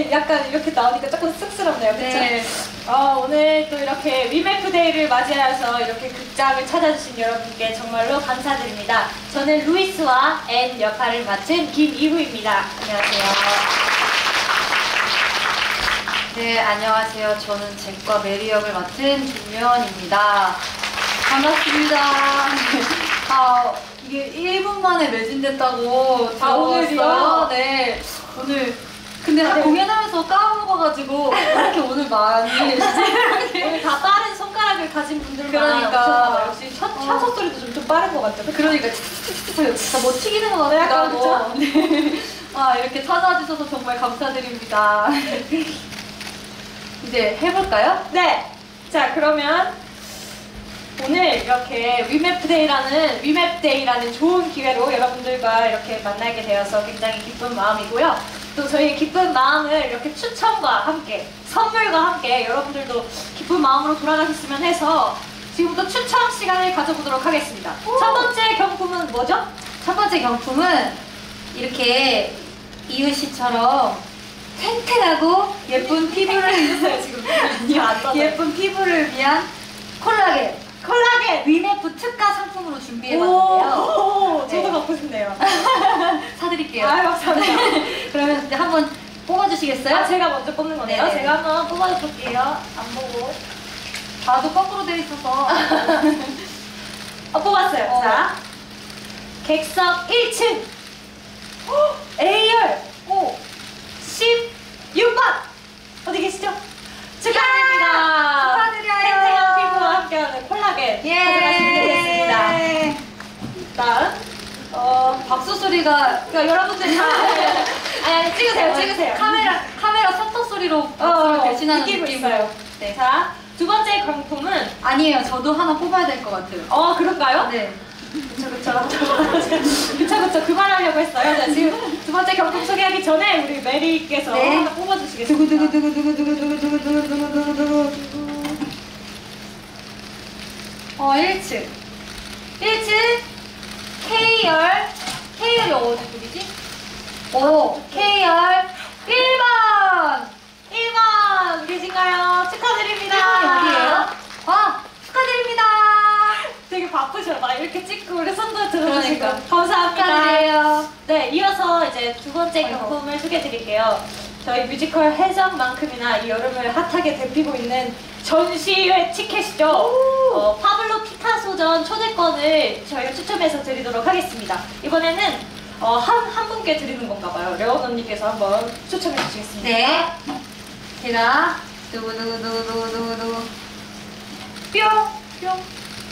약간 이렇게 나오니까 조금 쑥스럽네요. 그쵸? 네. 오늘 또 이렇게 위메프데이를 맞이해서 이렇게 극장을 찾아주신 여러분께 정말로 감사드립니다. 저는 루이스와 앤 역할을 맡은 김이후입니다. 안녕하세요. 네, 안녕하세요. 저는 잭과 메리 역을 맡은 김요원입니다. 반갑습니다. 이게 1분 만에 매진됐다고 오늘이요? 네, 오늘. 근데 공연하면서 까먹어가지고 이렇게 오늘 많이 오늘 다 빠른 손가락을 가진 분들만 그러니까. 오셨나봐요. 역시 첫 소리도 좀 빠른 것 같아요. 그러니까 진짜 뭐 튀기는 것 같기도 약간 하고. 네. 이렇게 찾아와 주셔서 정말 감사드립니다. 이제 해볼까요? 네. 자, 그러면 오늘 이렇게 위맵데이라는 좋은 기회로 여러분들과 이렇게 만나게 되어서 굉장히 기쁜 마음이고요. 또 저희의 기쁜 마음을 이렇게 추천과 함께, 선물과 함께 여러분들도 기쁜 마음으로 돌아가셨으면 해서 지금부터 추천 시간을 가져보도록 하겠습니다. 첫 번째 경품은 뭐죠? 첫 번째 경품은 이렇게 이유 씨처럼 탱탱하고 예쁜 피부를 지금 예쁜 피부를 위한 콜라겐 위메프 특가 상품으로 준비해봤는데요. 저도 네. 갖고 싶네요. 사드릴게요. 감사합니다. 그러면 이제 한번 뽑아주시겠어요? 제가 먼저 뽑는 거네요. 네네. 제가 한번 뽑아줄게요. 안 보고. 나도 거꾸로 돼 있어서. 뽑았어요. 자, 객석 1층 A열 16번 어디 계시죠? 축하드립니다. 축하드려요. 탱탱한 피부와 함께하는 콜라겐 가져가시면 되겠습니다. 다음 박수 소리가 그러니까 여러분들 다 아니 찍으세요. 카메라 셔터 소리로 박수를 대신하는 느끼고 느낌으로. 있어요. 네. 자, 두 번째 경품은 아니에요. 저도 하나 뽑아야 될 것 같아요. 그럴까요? 네. 그쵸. 그만하려고 했어요. 자, 지금 두 번째 경품 소개하기 전에 우리 메리께서 네. 하나 뽑아주시겠습니다. 두구두구두구두구두구두구두구두구두구두구. 1층 K열 어디지? K열 1번 1번 계신가요? 축하드립니다. 1번이 어디예요? 축하드립니다. 되게 바쁘셔. 막 이렇게 찍고 우리 손도 들어주시고 그러니까. 감사합니다. 축하드려요. 네, 이어서 이제 두 번째 경품을 소개해드릴게요. 저희 뮤지컬 해적만큼이나 이 여름을 핫하게 데피고 있는 전시회 티켓이죠. 파블로 피카소전 초대권을 저희가 추첨해서 드리도록 하겠습니다. 이번에는 한 분께 드리는 건가 봐요. 레온 언니께서 한번 추첨해 주시겠습니다. 네. 제가 두구두구두구두구두구 뿅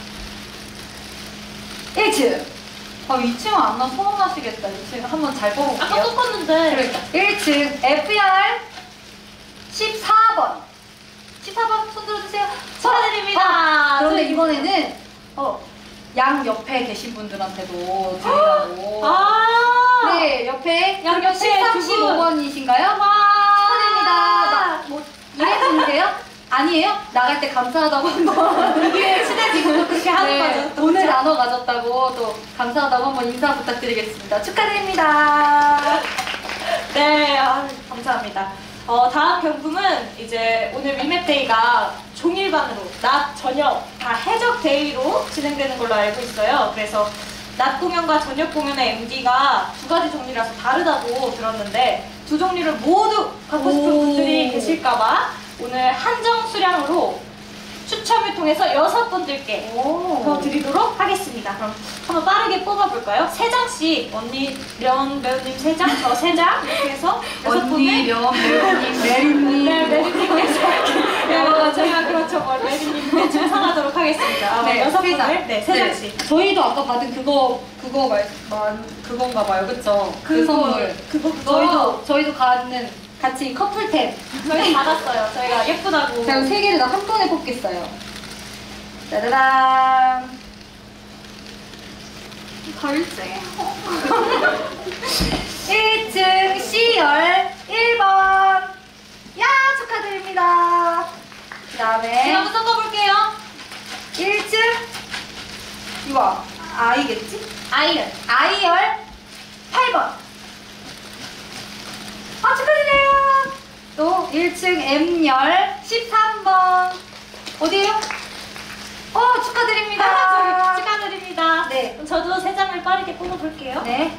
1층 2층은 안 나면 서운하시겠다. 2층 한번 잘 뽑아볼게요. 아까 뽑았는데. 그러니까 1층 FR 14번 손 들어주세요. 축하드립니다. 그런데 저희- 이번에는 양 옆에 계신 분들한테도 드리라고. 네, 옆에 양 옆에 135번이신가요? 축하드립니다. 뭐 일회분이세요? 아니에요? 나갈 때 감사하다고 한번 이게 친해지고 그렇게 하는 거죠. 또 오늘 그렇죠? 나눠 가졌다고 또 감사하다고 한번 인사 부탁드리겠습니다. 축하드립니다. 네, 감사합니다. 다음 경품은 이제 오늘 위맵데이가 종일반으로 낮, 저녁 다 해적데이로 진행되는 걸로 알고 있어요. 그래서 낮 공연과 저녁 공연의 MD가 두 가지 종류라서 다르다고 들었는데 두 종류를 모두 갖고 싶은 분들이 계실까봐 오늘 한정 수량으로 추첨을 통해서 6분들께 더 드리도록 하겠습니다. 그럼 한번 빠르게 뽑아볼까요? 3장씩 언니, 면, 배우님 3장, 저 3장 이렇게 해서 6분을 배우님, 메리님. 네, 메리님께서 이렇게 제가 그렇죠. 메리님께 충성하도록 하겠습니다. 네, 6분을 네, 3장씩. 저희도 아까 받은 그건가 봐요. 그쵸? 그 선물. 저희도 갖는 같이 커플템. 저희 받았어요. 저희가 예쁘다고. 제가 3개를 다 한 번에 뽑겠어요. 짜자잔. 덜째. 1층 C열 1번. 야, 축하드립니다. 그 다음에 제가 한번 섞어볼게요. 1층 이거 I겠지? 아이를. I열 8번. 축하드려요. 또 1층 M열 13번. 어디에요? 축하드립니다. 축하드립니다. 네. 그럼 저도 세 장을 빠르게 뽑아볼게요. 네.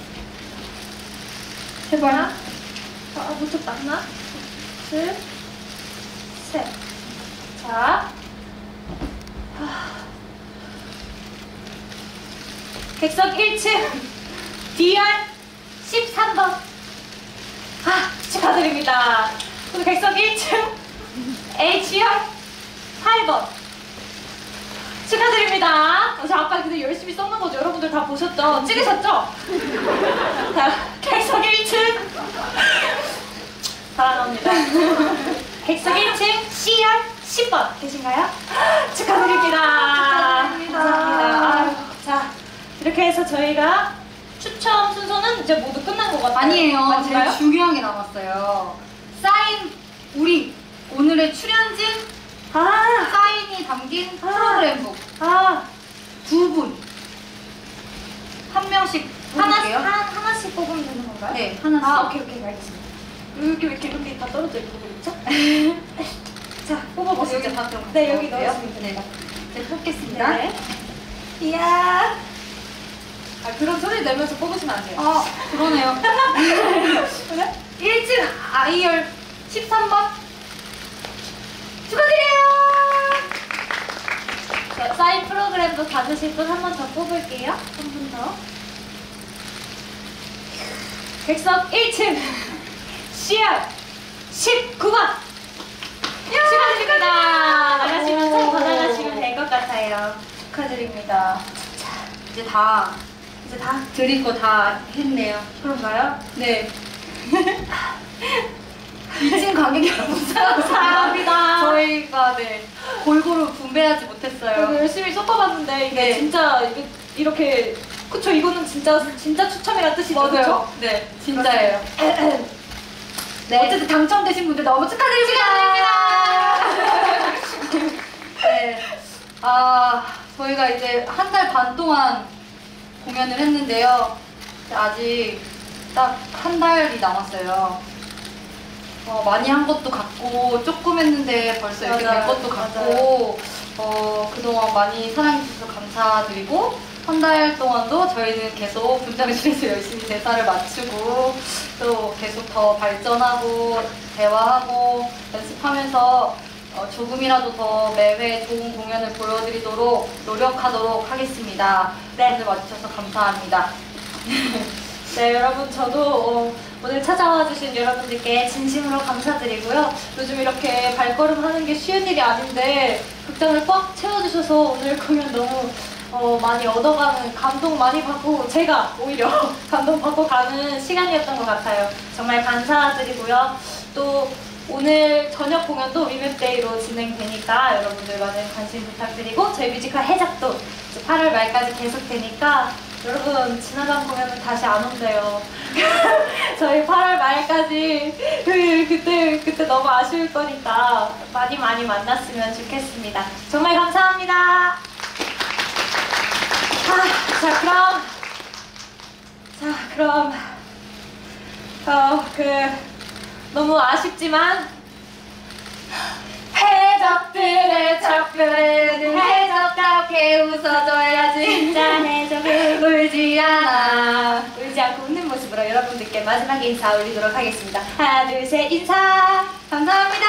제발. 놓쳤다. 하나, 둘, 셋. 자. 객석 1층 DR 13번. 축하드립니다. 그리고 객석 1층 HR 8번. 축하드립니다. 저 아까 근데 열심히 써놓은 거죠? 여러분들 다 보셨죠? 찍으셨죠? 자, 객석 1층 사랑합니다. 객석 1층 CR 10번 계신가요? 축하드립니다. 축하드립니다. 감사합니다. 아유, 자, 이렇게 해서 저희가 추첨 순서는 이제 모두 끝난 것 같아요. 아니에요. 맞나요? 제일 중요한 게 남았어요. 사인, 우리 오늘의 출연진 사인이 담긴 프로그램북 두 분. 한 명씩 뽑을게요. 하나씩 뽑으면 되는 건가요? 네, 하나씩. 오케이, 알겠습니다. 이렇게 다 떨어져 있고 있죠? 자, 뽑아보시죠. 여기 다 들어가요? 네, 여기 넣으시면 됩니다. 네, 뽑겠습니다. 네. 이야. 그런 소리 내면서 뽑으시면 안 돼요. 그러네요. 그래? 1층 아이열 13번. 축하드려요! 자, 사인 프로그램도 받으실 분 한 번 더 뽑을게요. 한 분 더. 객석 1층 CR 19번. 축하드립니다. 나가시면서 받아가시면 될 것 같아요. 축하드립니다. 이제 다 드릴 거 다 했네요. 그런가요? 네. 2층 관객 여러분 감사합니다. 저희가 골고루 분배하지 못했어요. 저도 열심히 섞어봤는데 이게 네. 진짜 이렇게 그쵸? 이거는 진짜 추첨이란 뜻이죠. 맞아요. 그쵸? 네, 진짜예요. 네. 어쨌든 당첨되신 분들 너무 축하드립니다. 네. 저희가 이제 한 달 반 동안 공연을 했는데요. 아직 딱 한 달이 남았어요. 많이 한 것도 같고 조금 했는데 벌써 이렇게 된 것도 같고 그동안 많이 사랑해주셔서 감사드리고 한 달 동안도 저희는 계속 분장실에서 열심히 대사를 맞추고 또 계속 더 발전하고 대화하고 연습하면서 조금이라도 더 매회 좋은 공연을 보여드리도록 노력하도록 하겠습니다. 네, 오늘 와주셔서 감사합니다. 네, 여러분 저도 오늘 찾아와 주신 여러분들께 진심으로 감사드리고요. 요즘 이렇게 발걸음 하는 게 쉬운 일이 아닌데 극장을 꽉 채워주셔서 오늘 공연 너무 많이 얻어가는, 감동 많이 받고 제가 오히려 감동받고 가는 시간이었던 것 같아요. 정말 감사드리고요. 또 오늘 저녁 공연도 위맵데이로 진행되니까 여러분들 많은 관심 부탁드리고 저희 뮤지컬 해작도 8월 말까지 계속되니까 여러분 지나간 공연은 다시 안 온대요. 저희 8월 말까지 그때 너무 아쉬울 거니까 많이 만났으면 좋겠습니다. 정말 감사합니다. 그럼 너무 아쉽지만 해적들의 척들은 해적답게 웃어줘야지. 진짜 해적을 울지 않아. 울지 않고 웃는 모습으로 여러분들께 마지막 인사 올리도록 하겠습니다. 하나 둘 셋 인사. 감사합니다.